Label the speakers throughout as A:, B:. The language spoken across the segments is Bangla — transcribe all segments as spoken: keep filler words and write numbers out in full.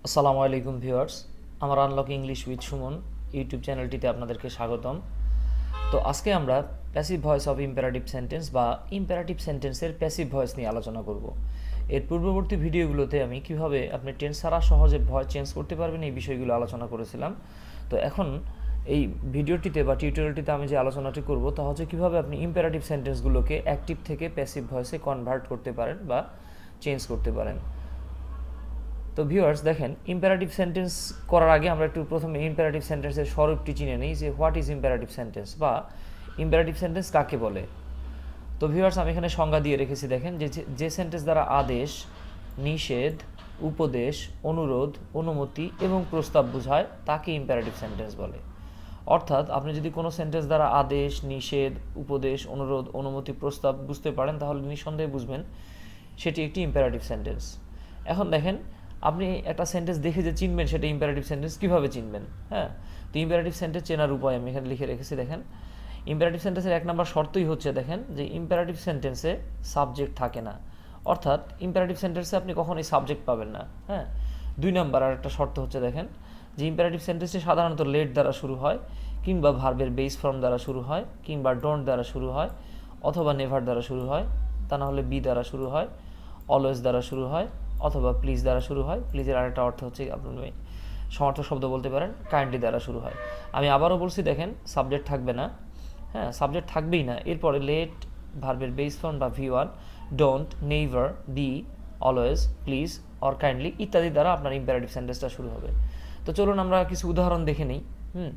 A: আসসালামু আলাইকুম ভিউয়ার্স, আমার unlock English with Suman YouTube চ্যানেলটিতে আপনাদেরকে স্বাগতম। তো আজকে আমরা passive voice of imperative sentence বা ইম্পারেটিভ সেন্টেন্সের প্যাসিভ ভয়েস নিয়ে আলোচনা করব। এর পূর্ববর্তী ভিডিওগুলোতে আমি কিভাবে আপনি টেন্স ছাড়া সহজে ভয়েস চেঞ্জ করতে পারবেন এই বিষয়গুলো আলোচনা করেছিলাম। তো এখন এই ভিডিওটিতে বা টিউটোরিয়ালটিতে আমি যে আলোচনাটি করব তা হচ্ছে কীভাবে আপনি ইম্পারেটিভ সেন্টেন্সগুলোকে অ্যাক্টিভ থেকে প্যাসিভ ভয়েসে কনভার্ট করতে পারেন বা চেঞ্জ করতে পারেন। তো ভিউয়ার্স দেখেন, ইম্পারেটিভ সেন্টেন্স করার আগে আমরা একটু প্রথমে ইম্পারেটিভ সেন্টেন্সের স্বরূপটি চিনে নিই যে হোয়াট ইজ ইম্পারেটিভ সেন্টেন্স বা ইম্পারেটিভ সেন্টেন্স কাকে বলে। তো ভিউয়ার্স আমি এখানে সংজ্ঞা দিয়ে রেখেছি, দেখেন যে যে সেন্টেন্স দ্বারা আদেশ, নিষেধ, উপদেশ, অনুরোধ, অনুমতি এবং প্রস্তাব বোঝায় তাকে ইম্পারেটিভ সেন্টেন্স বলে। অর্থাৎ আপনি যদি কোনো সেন্টেন্স দ্বারা আদেশ, নিষেধ, উপদেশ, অনুরোধ, অনুমতি, প্রস্তাব বুঝতে পারেন তাহলে নিঃসন্দেহে বুঝবেন সেটি একটি ইম্পারেটিভ সেন্টেন্স। এখন দেখেন, আপনি একটা সেন্টেন্স দেখে যে চিনবেন সেটা ইম্পারেটিভ সেন্টেন্স কীভাবে চিনবেন? হ্যাঁ, তো ইম্পারেটিভ সেন্টেন্স চেনার উপায় আমি এখানে লিখে রেখেছি। দেখেন, ইম্পারেটিভ সেন্টেন্সের এক নম্বর শর্তই হচ্ছে দেখেন যে ইম্পারেটিভ সেন্টেন্সে সাবজেক্ট থাকে না, অর্থাৎ ইম্পারেটিভ সেন্টেন্সে আপনি কখনোই সাবজেক্ট পাবেন না। হ্যাঁ, দুই নম্বর আর একটা শর্ত হচ্ছে দেখেন যে ইম্পারেটিভ সেন্টেন্সটি সাধারণত লেট দ্বারা শুরু হয়, কিংবা ভার্বের বেস ফর্ম দ্বারা শুরু হয়, কিংবা ডোন্ট দ্বারা শুরু হয়, অথবা নেভার দ্বারা শুরু হয়, তা না হলে বি দ্বারা শুরু হয়, অলওয়েজ দ্বারা শুরু হয়, অথবা প্লিজ দ্বারা শুরু হয়। প্লিজের আরেকটা অর্থ হচ্ছে আপনি সমর্থক শব্দ বলতে পারেন, কাইন্ডলি দ্বারা শুরু হয়। আমি আবারও বলছি দেখেন, সাবজেক্ট থাকবে না। হ্যাঁ, সাবজেক্ট থাকবেই না। এরপরে লেট, ভার্বের বেস ফর্ম বা V one, don't, never, be, always, please or kindly ইত্যাদি দ্বারা আপনার ইম্পারেটিভ সেন্টেন্সটা শুরু হবে। তো চলুন আমরা কিছু উদাহরণ দেখে নিই। হুম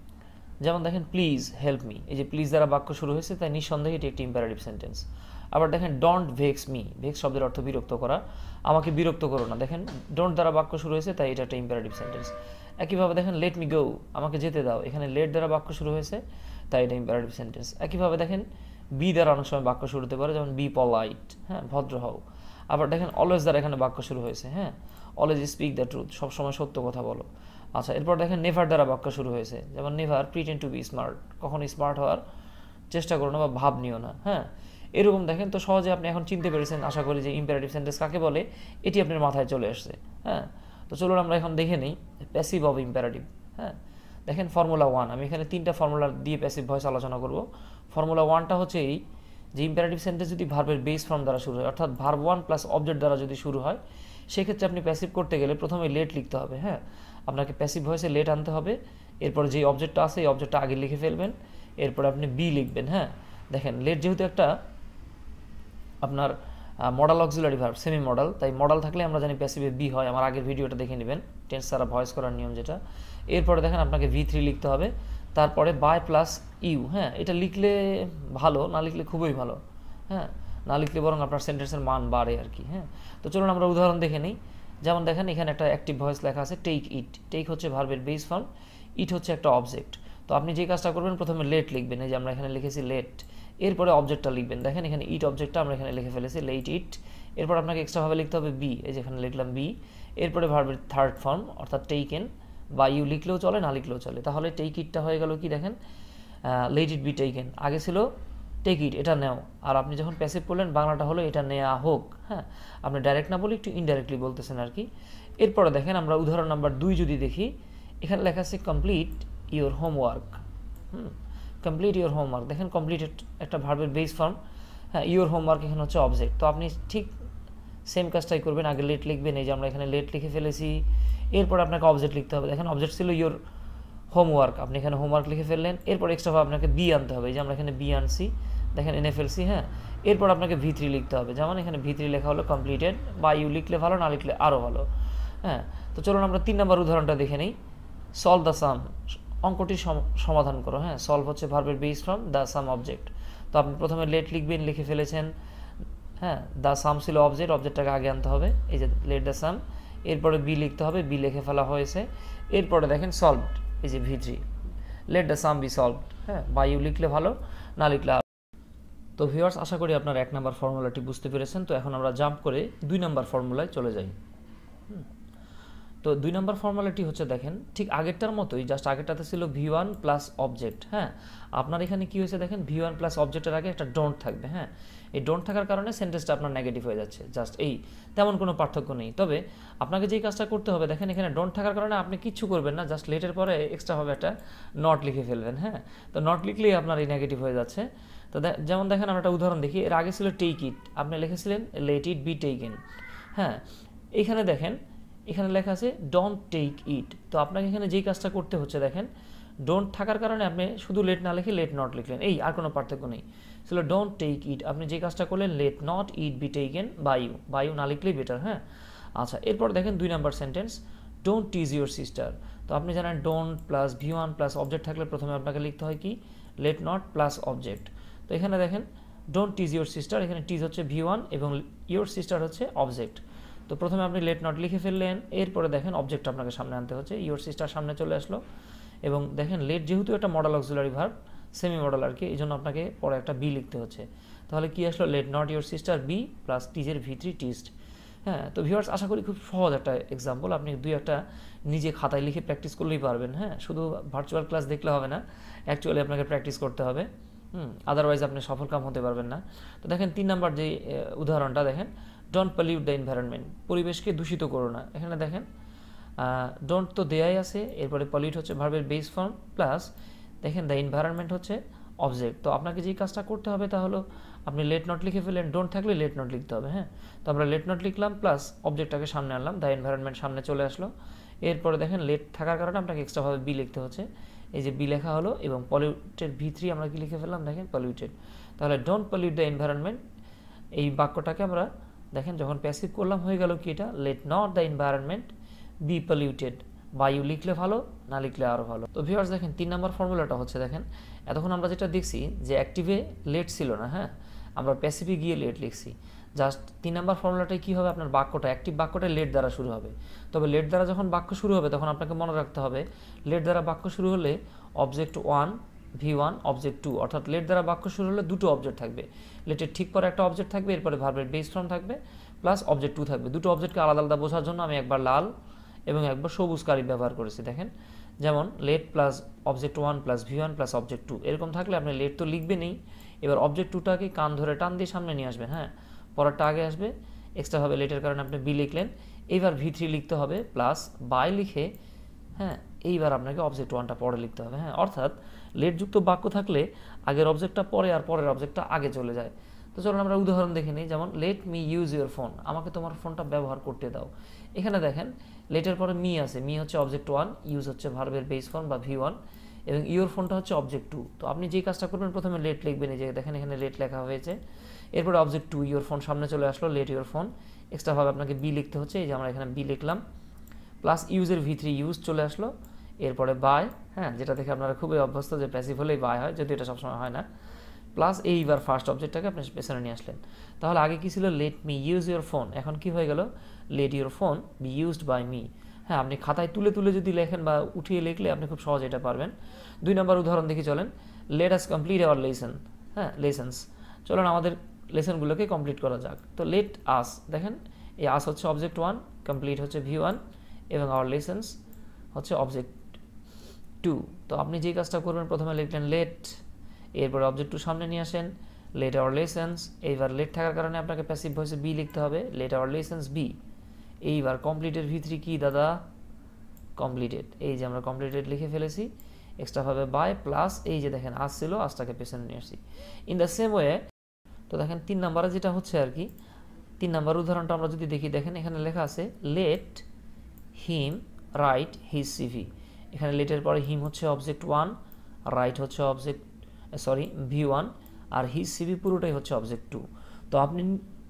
A: যেমন দেখেন, প্লিজ হেল্প মি, এই যে প্লিজ দ্বারা বাক্য শুরু হয়েছে, তাই নিঃসন্দেহে এটি একটি ইম্পারেটিভ সেন্টেন্স। আবার দেখেন, ডোন্ট ভেক্স মি, ভেক্স শব্দের অর্থ বিরক্ত করা, আমাকে বিরক্ত করো না। দেখেন, ডোন্ট দ্বারা বাক্য শুরু হয়েছে, তাই এটা একটা ইম্পারেটিভ সেন্টেন্স। একইভাবে দেখেন, লেট মি গো, আমাকে যেতে দাও, এখানে লেট দ্বারা বাক্য শুরু হয়েছে, তাই এটা ইম্পারেটিভ সেন্টেন্স। একইভাবে দেখেন, বি দ্বারা অনেক সময় বাক্য শুরু হতে পারে, যেমন বি পলাইট, হ্যাঁ ভদ্র হও। আবার দেখেন, অলওয়েজ দ্বারা এখানে বাক্য শুরু হয়েছে, হ্যাঁ অলওয়েজ স্পিক দ্য ট্রুথ, সবসময় সত্য কথা বলো। আচ্ছা, এরপর দেখেন, নেভার দ্বারা বাক্য শুরু হয়েছে, যেমন never pretend to be smart, কখনো স্মার্ট হওয়ার চেষ্টা করো না বা ভাব নিও না। হ্যাঁ, এরকম দেখেন। তো সহজে আপনি এখন চিনতে পেরেছেন আশা করি যে ইম্পারেটিভ সেন্টেন্স কাকে বলে, এটি আপনার মাথায় চলে আসছে। হ্যাঁ, তো চলুন আমরা এখন দেখে নিই প্যাসিভ অফ ইম্পারেটিভ। হ্যাঁ, দেখেন ফর্মুলা ওয়ান, আমি এখানে তিনটা ফর্মুলা দিয়ে প্যাসিভ ভয়েস আলোচনা করব। ফর্মুলা ওয়ানটা হচ্ছে এই যে ইম্পারেটিভ সেন্টেন্স যদি ভার্বের বেস ফর্ম দ্বারা শুরু হয়, অর্থাৎ ভার্ব ওয়ান প্লাস অবজেক্ট দ্বারা যদি শুরু হয়, সেক্ষেত্রে আপনি প্যাসিভ করতে গেলে প্রথমে লেট লিখতে হবে। হ্যাঁ, আপনাকে প্যাসিভ ভয়েসে লেট আনতে হবে। এরপরে যে অবজেক্টটা আছে এই অবজেক্টটা আগে লিখে ফেলবেন, এরপরে আপনি বি লিখবেন। হ্যাঁ, দেখেন লেট যেহেতু একটা আপনার modal auxiliary verb, semi modal, তাই মডাল থাকলে আমরা জানি প্যাসিভে বি হয়। আমার আগের ভিডিওটা দেখে নেবেন, টেন্স ছাড়া ভয়েস করার নিয়ম যেটা। এরপরে দেখেন আপনাকে ভি থ্রি লিখতে হবে, তারপরে বাই প্লাস ইউ। হ্যাঁ, এটা লিখলে ভালো, না লিখলে খুবই ভালো। হ্যাঁ, না লিখলে বরং আপনার সেন্টেন্সের মান বাড়ে আর কি। হ্যাঁ, তো চলুন আমরা উদাহরণ দেখে নিই। যেমন দেখেন, এখানে একটা অ্যাক্টিভ ভয়েস লেখা আছে, টেক ইট। টেক হচ্ছে ভার্বের বেস ফর্ম, ইট হচ্ছে একটা অবজেক্ট। তো আপনি যে কাজটা করবেন, প্রথমে লেট লিখবেন, এই যে আমরা এখানে লিখেছি লেট, এরপরে অবজেক্টটা লিখবেন। দেখেন এখানে ইট অবজেক্টটা আমরা এখানে লিখে ফেলেছি, লেট ইট। এরপর আপনাকে এক্সট্রাভাবে লিখতে হবে বি, এই যেখানে লিখলাম বি। এরপরে ভার্বের থার্ড ফর্ম অর্থাৎ টেকেন, বা ইউ লিখলেও চলে, না লিখলেও চলে। তাহলে টেক ইটটা হয়ে গেল কি, দেখেন লেট ইট বি টেকেন, আগে ছিল টেক ইট, এটা নেও। আর আপনি যখন প্যাসিভ করলেন, বাংলাটা হলো এটা নেওয়া হোক। হ্যাঁ, আপনি ডাইরেক্ট না বলে একটু ইনডাইরেক্টলি বলতেছেন আর কি। এরপরে দেখেন আমরা উদাহরণ নাম্বার দুই যদি দেখি, এখানে লেখা আছে complete your homework. Hmm complete your homework, দেখেন কমপ্লিট একটা ভার্বের বেস ফর্ম। হ্যাঁ, ইউর হোমওয়ার্ক এখানে হচ্ছে অবজেক্ট। তো আপনি ঠিক সেম কাজটাই করবেন, আগে লেট লিখবেন, এই যে আমরা এখানে লেট লিখে ফেলেছি। এরপর আপনাকে অবজেক্ট লিখতে হবে। দেখেন অবজেক্ট ছিল ইউর হোমওয়ার্ক, আপনি এখানে হোমওয়ার্ক লিখে ফেললেন। এরপর এক্সট্রাভাবে আপনাকে বি আনতে হবে, এই যে আমরা এখানে বি আনছি, দেখেন এনে ফেলছি। হ্যাঁ, এরপর আপনাকে ভি থ্রি লিখতে হবে, যেমন এখানে ভি থ্রি লেখা হলো কমপ্লিটেড, বা ইউ লিখলে ভালো, না লিখলে আরও ভালো। হ্যাঁ, তো চলুন আমরা তিন নম্বর উদাহরণটা দেখে নিই। সলভ দ্য সাম, অঙ্কটি সমাধান করো। হ্যাঁ, সলভ হচ্ছে ভার্বের base form, the sum object. তো আপনি প্রথমে লেট লিখবেন, লিখে ফেলেছেন। হ্যাঁ, দ্য সাম ছিল অবজেক্ট, অবজেক্টটাকে আগে আনতে হবে, এই যে লেট দ্য সাম। এরপরে বি লিখতে হবে, বি লিখে ফেলা হয়েছে। এরপরে দেখেন সলভড, এই যে V three, let the sum be solved. হ্যাঁ, বা ইউ লিখলে ভালো, না লিখলে। তো ভিউয়ার্স, আশা করি আপনার এক নাম্বার ফর্মুলাটি বুঝতে পেরেছেন। তো এখন আমরা জাম্প করে দুই নাম্বার ফর্মুলায় চলে যাই। তো দুই নম্বর ফর্মুলাটি হচ্ছে দেখেন ঠিক আগেরটার মতোই, জাস্ট আগেরটাতে ছিল ভি ওয়ান প্লাস অবজেক্ট। হ্যাঁ, আপনার এখানে কি হয়েছে দেখেন, ভি ওয়ান প্লাস অবজেক্টের আগে একটা ডোন্ট থাকবে। হ্যাঁ, এই ডোন্ট থাকার কারণে সেন্টেন্সটা আপনার নেগেটিভ হয়ে যাচ্ছে, জাস্ট এই, তেমন কোনো পার্থক্য নেই। তবে আপনাকে যেই কাজটা করতে হবে, দেখেন এখানে ডোন্ট থাকার কারণে আপনি কিচ্ছু করবেন না, জাস্ট লেটের পরে এক্সট্রাভাবে একটা নট লিখে ফেলবেন। হ্যাঁ, তো নট লিখলেই আপনার এই নেগেটিভ হয়ে যাচ্ছে। তো যেমন দেখেন আমরা একটা উদাহরণ দেখি, এর আগে ছিল টেক ইট, আপনি লিখেছিলেন লেট ইট বি টেকেন। হ্যাঁ, এইখানে দেখেন এখানে লেখা আছে ডোন্ট টেক ইট। তো আপনাকে এখানে যেই কাজটা করতে হচ্ছে, দেখেন ডোন্ট থাকার কারণে আপনি শুধু লেট না লিখে লেট নট লিখলেন, এই আর কোনো পার্থক্য নেই। ছিল ডোন্ট টেক ইট, আপনি যে কাজটা করলেন let not it be taken by you, by you না লিখলেই বেটার। হ্যাঁ, আচ্ছা, এরপর দেখেন দুই number sentence, don't tease your sister. তো আপনি জানেন don't plus V one plus object থাকলে প্রথমে আপনাকে লিখতে হয় কি, লেট নট প্লাস অবজেক্ট। তো এখানে দেখেন ডোন্ট টিজ ইউর সিস্টার, এখানে টিজ হচ্ছে ভি ওয়ান এবং ইউর সিস্টার হচ্ছে অবজেক্ট। তো প্রথমে আপনি লেট নট লিখে ফেললেন, এরপরে দেখেন অবজেক্ট আপনাকে সামনে আনতে হচ্ছে, ইউর সিস্টার সামনে চলে আসলো। এবং দেখেন লেট যেহেতু একটা model auxiliary verb, semi model আর কি, এই জন্য আপনাকে পরে একটা বি লিখতে হচ্ছে। তাহলে কি আসলো, let not your sister be plus টিজের ভি থ্রি টিজড। হ্যাঁ, তো ভিউয়ার্স আশা করি খুব সহজ একটা এক্সাম্পল, আপনি দুই একটা নিজে খাতায় লিখে প্র্যাকটিস করলেই পারবেন। হ্যাঁ, শুধু ভার্চুয়াল ক্লাস দেখলে হবে না, অ্যাকচুয়ালি আপনাকে প্র্যাকটিস করতে হবে, হুম, আদারওয়াইজ আপনি সফল কাম হতে পারবেন না। তো দেখেন তিন নাম্বার যে উদাহরণটা দেখেন, ডোন্ট পলিউট দ্য এনভায়রনমেন্ট, পরিবেশকে দূষিত করো না। এখানে দেখেন ডোন্ট তো দেয়াই আছে, এরপরে পলিউট হচ্ছে ভার্বের বেস ফর্ম, প্লাস দেখেন দ্য এনভায়রনমেন্ট হচ্ছে অবজেক্ট। তো আপনাকে যেই কাজটা করতে হবে তা হলো আপনি লেট নট লিখে ফেলেন, ডোন্ট থাকলে লেট নট লিখতে হবে। হ্যাঁ, তো আমরা লেট নট লিখলাম প্লাস অবজেক্টটাকে সামনে আনলাম, দ্য এনভায়রনমেন্ট সামনে চলে আসলো। এরপরে দেখেন লেট থাকার কারণে আপনাকে এক্সট্রাভাবে বি লিখতে হচ্ছে, এই যে বি লেখা হলো, এবং পলিউটেড ভি থ্রি আমরা কি লিখে ফেললাম, দেখেন পলিউটেড। তাহলে ডোন্ট পলিউট দ্য এনভায়রনমেন্ট, এই বাক্যটাকে আমরা দেখেন যখন প্যাসিভ করলাম হয়ে গেল কি, এটা let not the environment be polluted, by you লিখলে ভালো, না লিখলে আরও ভালো। তো ভিউয়ার্স দেখেন তিন নম্বর ফর্মুলাটা হচ্ছে, দেখেন এতক্ষণ আমরা যেটা দেখছি যে অ্যাক্টিভে লেট ছিল না, হ্যাঁ আমরা প্যাসিভে গিয়ে লেট লিখছি। জাস্ট তিন নম্বর ফর্মুলাটাই কী হবে, আপনার বাক্যটা অ্যাক্টিভ বাক্যটা লেট দ্বারা শুরু হবে। তবে লেট দ্বারা যখন বাক্য শুরু হবে তখন আপনাকে মনে রাখতে হবে, লেট দ্বারা বাক্য শুরু হলে object one V one object two, অর্থাৎ লেট দ্বারা বাক্য শুরু হলে দুটো অবজেক্ট থাকবে, লেটের ঠিক পরে একটা অবজেক্ট থাকবে, এরপরে ভার্বের বেস ফর্ম থাকবে, প্লাস অবজেক্ট টু থাকবে। দুটো অবজেক্টকে আলাদা আলাদা বোঝার জন্য আমি একবার লাল এবং একবার সবুজ কালি ব্যবহার করেছি। দেখেন যেমন let plus object one plus V one plus object two, এরকম থাকলে আপনি লেট তো লিখবেনই, এবার অবজেক্ট টুটাকে কান ধরে টান দিয়ে সামনে নিয়ে আসবেন। হ্যাঁ, পরেরটা আগে আসবে, এক্সট্রাভাবে লেটের কারণে আপনি বি লিখলেন, এইবার ভি থ্রি লিখতে হবে প্লাস বাই লিখে, হ্যাঁ এইবার আপনাকে অবজেক্ট ওয়ানটা পরে লিখতে হবে। হ্যাঁ, অর্থাৎ লেটযুক্ত বাক্য থাকলে আগের অবজেক্টটা পরে আর পরের অবজেক্টটা আগে চলে যায়। তো চলুন আমরা উদাহরণ দেখে নিই, যেমন let me use your phone, আমাকে তোমার ফোনটা ব্যবহার করতে দাও। এখানে দেখেন লেটের পরে মি আছে, মি হচ্ছে অবজেক্ট ওয়ান, ইউজ হচ্ছে ভার্বের বেস ফর্ম বা ভি ওয়ান, এবং ইউর ফোনটা হচ্ছে অবজেক্ট টু। তো আপনি যেই কাজটা করবেন প্রথমে লেট লিখবেন, এই যে দেখেন এখানে লেট লেখা হয়েছে, এরপরে অবজেক্ট টু ইউর ফোন সামনে চলে আসলো, লেট ইউর ফোন, এক্সট্রাভাবে আপনাকে বি লিখতে হচ্ছে, এই যে আমরা এখানে বি লিখলাম, প্লাস ইউজের ভি থ্রি ইউজ চলে আসলো, এরপরে বাই, হ্যাঁ যেটা দেখে আপনারা খুবই অভ্যস্ত যে প্যাসিভ হলেই বাই হয়, যদি এটা সবসময় হয় না, প্লাস এইবার ফার্স্ট অবজেক্টটাকে আপনি পেছনে নিয়ে আসলেন। তাহলে আগে কি ছিল, let me use your phone, এখন কি হয়ে গেল, let your phone be used by me. হ্যাঁ, আপনি খাতায় তুলে তুলে যদি লেখেন বা উঠিয়ে লিখলে আপনি খুব সহজে এটা পারবেন। দুই নম্বর উদাহরণ দেখি চলেন, let us complete our lesson, হ্যাঁ লেসন্স, চলুন আমাদের লেসনগুলোকে কমপ্লিট করা যাক। তো লেট আস, দেখেন এই আস হচ্ছে অবজেক্ট ওয়ান, কমপ্লিট হচ্ছে ভি ওয়ান, এবং আওয়ার লেসন্স হচ্ছে অবজেক্ট টু। তো আপনি যেই কাজটা করবেন প্রথমে লিখলেন লেট, এরপরে অবজেক্ট টু সামনে নিয়ে আসেন, লেট আওয়ার লেসন্স, এইবার লেট থাকার কারণে আপনাকে প্যাসিভ ভয়েসে বি লিখতে হবে, লেট আওয়ার লেসন্স বি। এইবার কমপ্লিটের ভি থ্রি কি দাদা, কমপ্লিটেড, এই যে আমরা কমপ্লিটেড লিখে ফেলেছি, এক্সট্রাভাবে বাই প্লাস এই যে দেখেন আস ছিল, আসটাকে পেছনে নিয়ে আসছি। ইন দ্য সেম ওয়ে, তো দেখেন তিন নাম্বারে যেটা হচ্ছে আর কি, তিন নাম্বার উদাহরণটা আমরা যদি দেখি, দেখেন এখানে লেখা আছে let him write his CV. এখানে লেটের পরে হিম হচ্ছে অবজেক্ট ওয়ান, রাইট হচ্ছে অবজেক্ট সরি ভি ওয়ান, আর হিজ সিভি পুরোটাই হচ্ছে অবজেক্ট টু। তো আপনি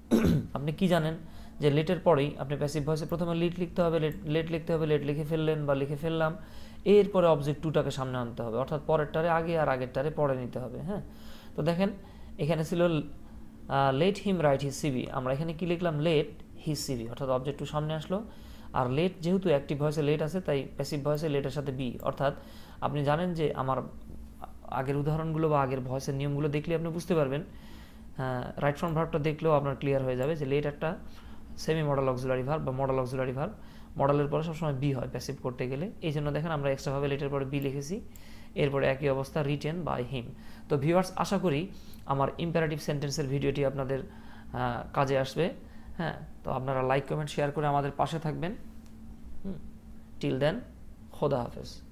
A: আপনি কি জানেন যে লেটের পরেই আপনি প্যাসিভ ভয়েসে প্রথমে লেট লিখতে হবে, লেট লেট লিখতে হবে, লেট লিখে ফেললেন বা লিখে ফেললাম, এরপরে অবজেক্ট টুটাকে সামনে আনতে হবে, অর্থাৎ পরেরটারে আগে আর আগেরটারে পরে নিতে হবে। হ্যাঁ, তো দেখেন এখানে ছিল let him write his CV, আমরা এখানে কি লিখলাম, লেট হিজ সিভি, অর্থাৎ অবজেক্ট টু সামনে আসলো, আর লেট যেহেতু অ্যাক্টিভ ভয়েসে লেট আছে তাই প্যাসিভ ভয়েসে লেটের সাথে বি। অর্থাৎ আপনি জানেন যে আমার আগের উদাহরণগুলো বা আগের ভয়েসের নিয়মগুলো দেখলে আপনি বুঝতে পারবেন, রাইট ফ্রম ভার্বটা দেখলেও আপনার ক্লিয়ার হয়ে যাবে যে লেট একটা সেমি মডেল অক্সিলারি ভার্ব বা মডেল অক্সিলারি ভার্ব, মডেলের পরে সবসময় বি হয় প্যাসিভ করতে গেলে, এই জন্য দেখেন আমরা এক্সট্রাভাবে লেটের পরে বি লিখেছি, এরপরে একই অবস্থা রিটেন বাই হিম। তো ভিউয়ার্স, আশা করি আমার ইম্পারেটিভ সেন্টেন্সের ভিডিওটি আপনাদের কাজে আসবে। হ্যাঁ, তো আপনারা লাইক কমেন্ট শেয়ার করে আমাদের পাশে থাকবেন। টিল দেন, খোদা হাফেজ।